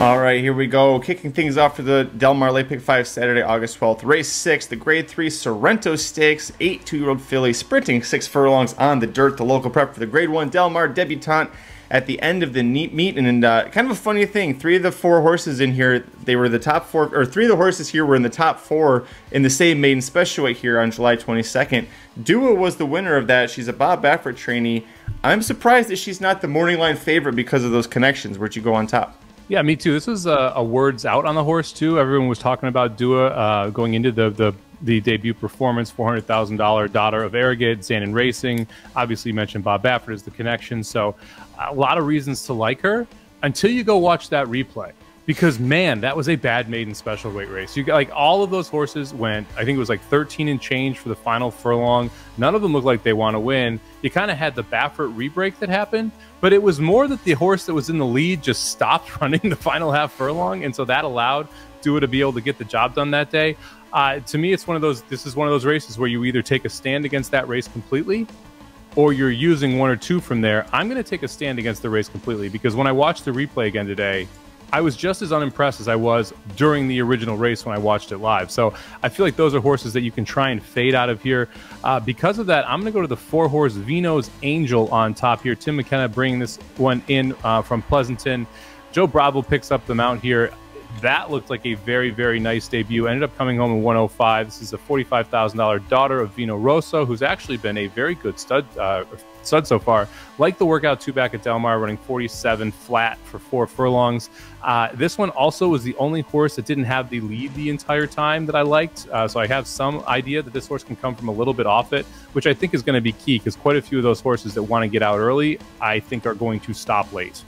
All right, here we go. Kicking things off for the Del Mar Late Pick 5 Saturday, August 12th. Race 6, the Grade 3 Sorrento Stakes. 2-year-old filly sprinting 6 furlongs on the dirt. The local prep for the Grade 1 Del Mar debutante at the end of the meet. And kind of a funny thing, 3 of the 4 horses in here, they were the top 4, or 3 of the horses here were in the top 4 in the same maiden special weight here on July 22nd. Dua was the winner of that. She's a Bob Baffert trainee. I'm surprised that she's not the morning line favorite because of those connections. Where'd you go on top? Yeah, me too. This was a words out on the horse too. Everyone was talking about Dua going into the debut performance, $400,000 daughter of Arrogate, Zanin Racing. Obviously, you mentioned Bob Baffert as the connection. So a lot of reasons to like her until you go watch that replay. Because, man, that was a bad maiden special weight race. You got, like, all of those horses went, I think it was like 13 and change for the final furlong. None of them looked like they want to win. You kind of had the Baffert re-break that happened, but it was more that the horse that was in the lead just stopped running the final half furlong, and so that allowed Dua to be able to get the job done that day. To me, it's one of those, this is one of those races where you either take a stand against that race completely, or you're using 1 or 2 from there. I'm going to take a stand against the race completely, because when I watched the replay again today, I was just as unimpressed as I was during the original race when I watched it live. So I feel like those are horses that you can try and fade out of here. Because of that, I'm going to go to the 4-horse Vino's Angel on top here. Tim McKenna bringing this one in from Pleasanton. Joe Bravo picks up the mount here. That looked like a very, very nice debut. Ended up coming home in 105. This is a $45,000 daughter of Vino Rosso, who's actually been a very good stud so far. Like the workout 2 back at Del Mar, running 47 flat for 4 furlongs. This one also was the only horse that didn't have the lead the entire time that I liked. So I have some idea that this horse can come from a little bit off it, which I think is going to be key, because quite a few of those horses that want to get out early, I think are going to stop late.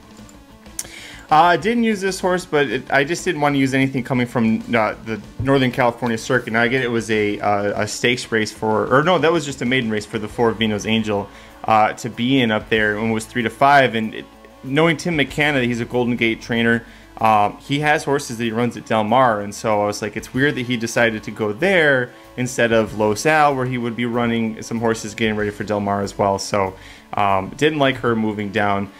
I didn't use this horse, but I just didn't want to use anything coming from the Northern California circuit. Now, I get it was a stakes race or no, that was just a maiden race for the 4 Vino's Angel to be in up there, and it was 3 to 5. And knowing Tim McKenna, he's a Golden Gate trainer. He has horses that he runs at Del Mar, and so I was like, it's weird that he decided to go there instead of Los Al, where he would be running some horses getting ready for Del Mar as well. So didn't like her moving down.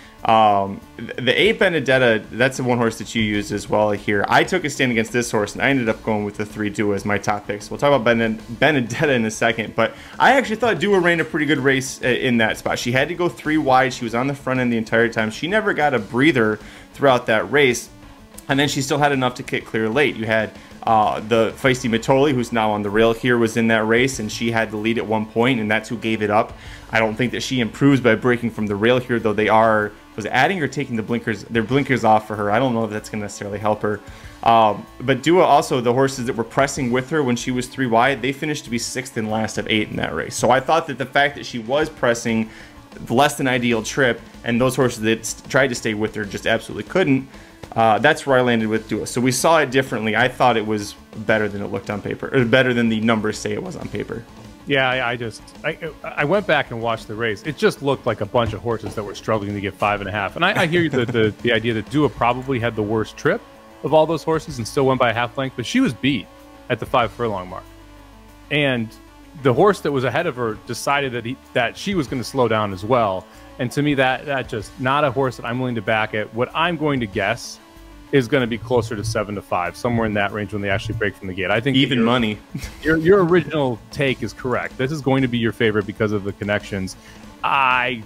The 8 Benedetta, that's the one horse that you used as well here. I took a stand against this horse, and I ended up going with the 3 Dua as my top picks. We'll talk about Benedetta in a second, but I actually thought Dua ran a pretty good race in that spot. She had to go 3 wide. She was on the front end the entire time. She never got a breather throughout that race, and then she still had enough to kick clear late. You had the feisty Mitoli, who's now on the rail here, was in that race, and she had the lead at one point, and that's who gave it up. I don't think that she improves by breaking from the rail here, though they was adding or taking their blinkers off for her. I don't know if that's going to necessarily help her. But Dua also, the horses that were pressing with her when she was 3 wide, they finished to be 6th and last of 8 in that race. So I thought that the fact that she was pressing the less than ideal trip, and those horses that tried to stay with her just absolutely couldn't, that's where I landed with Dua. So we saw it differently. I thought it was better than it looked on paper, or better than the numbers say it was on paper. Yeah, I went back and watched the race. It just looked like a bunch of horses that were struggling to get 5.5. And I hear the idea that Dua probably had the worst trip of all those horses and still went by a half length, but she was beat at the 5 furlong mark. And the horse that was ahead of her decided that she was going to slow down as well. And to me, that just not a horse that I'm willing to back at. What I'm going to guess is going to be closer to 7 to 5, somewhere in that range when they actually break from the gate. I think even money. Your original take is correct. This is going to be your favorite because of the connections. I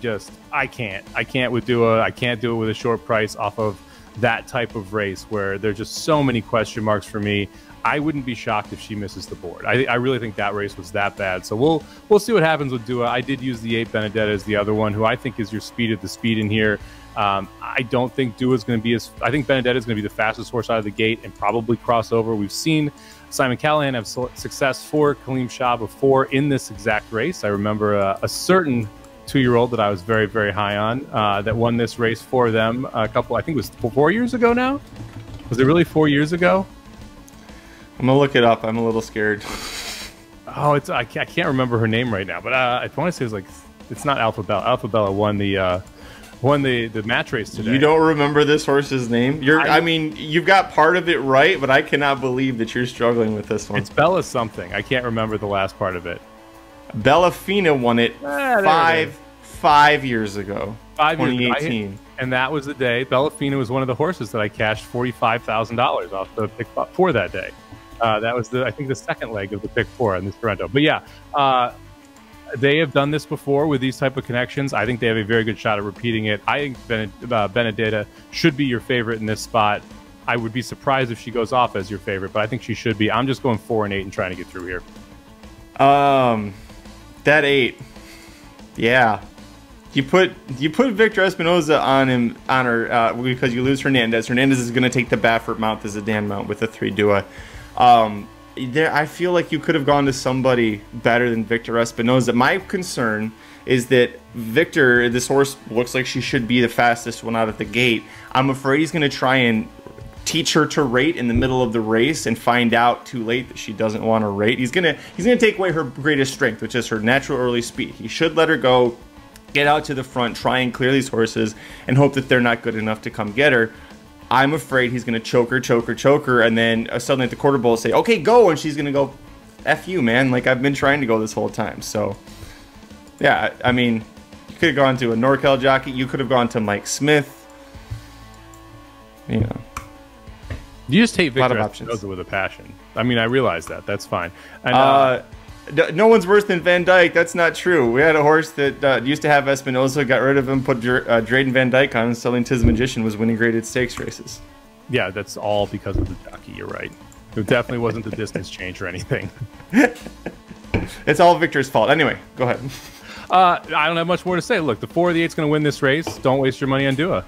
can't with Dua. I can't do it with a short price off of that type of race where there's just so many question marks for me. I wouldn't be shocked if she misses the board. I really think that race was that bad. So we'll see what happens with Dua. I did use the 8 Benedetta as the other one, who I think is your speed at the speed in here. I don't think Dua's going to be I think Benedetta is going to be the fastest horse out of the gate and probably cross over. We've seen Simon Callahan have success for Kaleem Shah before in this exact race. I remember a certain 2-year-old that I was very, very high on that won this race for them I think it was 4 years ago now. Was it really 4 years ago? I'm going to look it up. I'm a little scared. Oh, I can't remember her name right now, but I want to say it's not Alpha Bella. Alpha Bella won the match race today. You don't remember this horse's name? I mean, you've got part of it right, but I cannot believe that you're struggling with this one. It's Bella something. I can't remember the last part of it. Bella Fina won it 5 years ago. 5 years ago. 2018. And that was the day. Bellafina was one of the horses that I cashed $45,000 off the pick four that day. That was I think the second leg of the pick four on this Sorrento. But yeah, they have done this before with these type of connections. I think they have a very good shot at repeating it. I think Benedetta should be your favorite in this spot. I would be surprised if she goes off as your favorite, but I think she should be. I'm just going 4 and 8 and trying to get through here. That 8, yeah. You put Victor Espinoza on her because you lose Hernandez. Hernandez is going to take the Baffert mount, the Zidane mount with a 3 Dua. I feel like you could have gone to somebody better than Victor Espinoza. My concern is that Victor, this horse looks like she should be the fastest one out of the gate. I'm afraid he's going to try and teach her to rate in the middle of the race and find out too late that she doesn't want to rate. He's gonna take away her greatest strength, which is her natural early speed. He should let her go, get out to the front, try and clear these horses, and hope that they're not good enough to come get her. I'm afraid he's going to choke her, and then suddenly at the quarter bowl say, okay, go, and she's going to go, F you, man. Like, I've been trying to go this whole time. So, yeah, I mean, you could have gone to a NorCal jockey. You could have gone to Mike Smith. You know. You just hate Victor Espinoza with a passion. I mean, I realize that. That's fine. And, no one's worse than Van Dyke. That's not true. We had a horse that used to have Espinoza, got rid of him, put Drayden Van Dyke on, and selling Tiz Magician was winning graded stakes races. Yeah, that's all because of the jockey. You're right. It definitely wasn't the distance change or anything. It's all Victor's fault. Anyway, go ahead. I don't have much more to say. Look, the 4 of the 8 is going to win this race. Don't waste your money on Dua.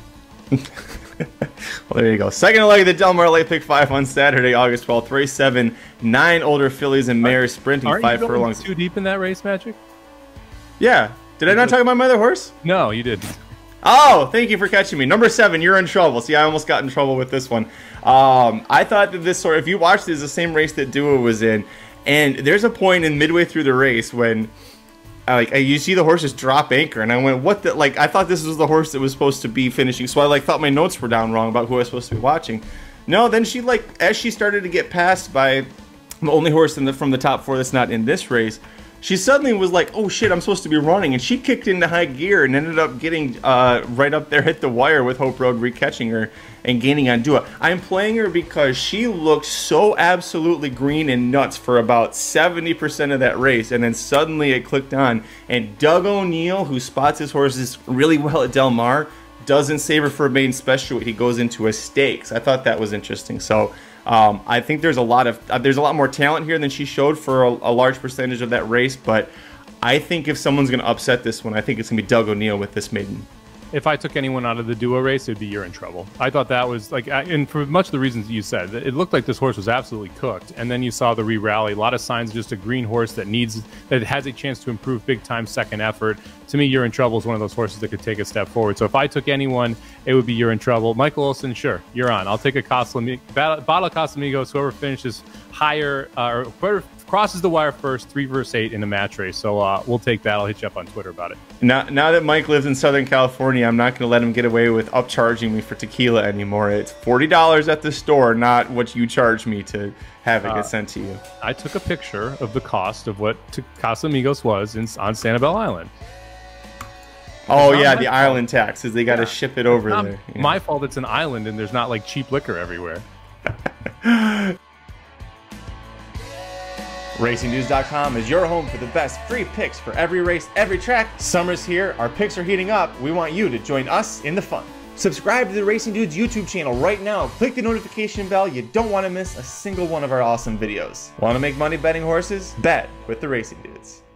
Well, there you go. Second leg of the Del Mar Late Pick 5 on Saturday, August 12th. Race 7, 9 older fillies and mares sprinting 5 furlongs. Too deep in that race, Magic? Yeah. Did I not talk about my other horse? No, you didn't. Oh, thank you for catching me. Number 7, you're in trouble. See, I almost got in trouble with this one. I thought that this sort, if you watched this, the same race that Dua was in, and there's a point in midway through the race when you see the horses drop anchor, and I went, what the, I thought this was the horse that was supposed to be finishing, so I thought my notes were down wrong about who I was supposed to be watching. No, then she as she started to get passed by the only horse from the top 4 that's not in this race, she suddenly was like, oh shit, I'm supposed to be running, and she kicked into high gear and ended up getting right up there at the wire with Hope Road re-catching her and gaining on Dua. I'm playing her because she looked so absolutely green and nuts for about 70% of that race, and then suddenly it clicked on, and Doug O'Neill, who spots his horses really well at Del Mar, doesn't save her for a maiden special. He goes into a stakes. I thought that was interesting. So I think there's a lot more talent here than she showed for a large percentage of that race, but I think if someone's going to upset this one, I think it's going to be Doug O'Neill with this maiden. If I took anyone out of the Dua race, it would be You're in Trouble. I thought that was and for much of the reasons you said, it looked like this horse was absolutely cooked. And then you saw the re-rally, a lot of signs of just a green horse that has a chance to improve big time second effort. To me, You're in Trouble is one of those horses that could take a step forward. So if I took anyone, it would be You're in Trouble. Michael Olson, sure, you're on. I'll take a Bottle Casamigos, whoever finishes higher or whoever crosses the wire first, 3 versus 8 in a match race. So we'll take that. I'll hit you up on Twitter about it. Now that Mike lives in Southern California, I'm not going to let him get away with upcharging me for tequila anymore. It's $40 at the store, not what you charge me to have it get sent to you. I took a picture of the cost of what Casamigos was on Sanibel Island. Oh, yeah, the island tax, because they got to ship it over there. Yeah. My fault it's an island and there's not cheap liquor everywhere. RacingNews.com is your home for the best free picks for every race, every track. Summer's here, our picks are heating up. We want you to join us in the fun. Subscribe to the Racing Dudes YouTube channel right now. Click the notification bell. You don't want to miss a single one of our awesome videos. Want to make money betting horses? Bet with the Racing Dudes.